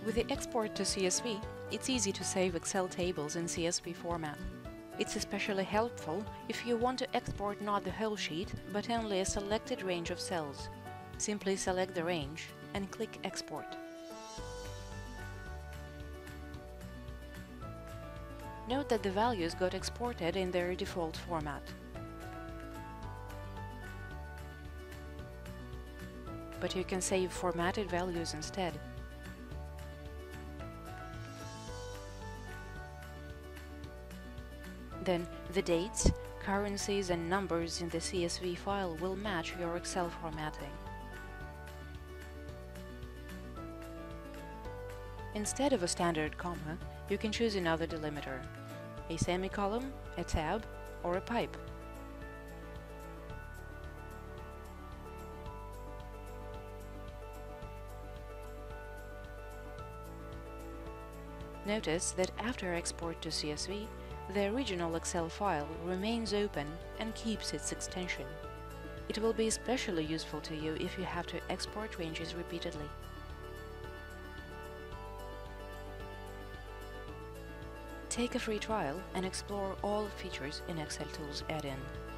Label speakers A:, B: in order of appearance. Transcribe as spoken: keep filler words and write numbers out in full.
A: With the export to C S V, it's easy to save Excel tables in C S V format. It's especially helpful if you want to export not the whole sheet, but only a selected range of cells. Simply select the range and click Export. Note that the values got exported in their default format. But you can save formatted values instead. Then the dates, currencies and numbers in the C S V file will match your Excel formatting. Instead of a standard comma, you can choose another delimiter, a semicolon, a tab, or a pipe. Notice that after export to C S V, the original Excel file remains open and keeps its extension. It will be especially useful to you if you have to export ranges repeatedly. Take a free trial and explore all features in XLTools add-in.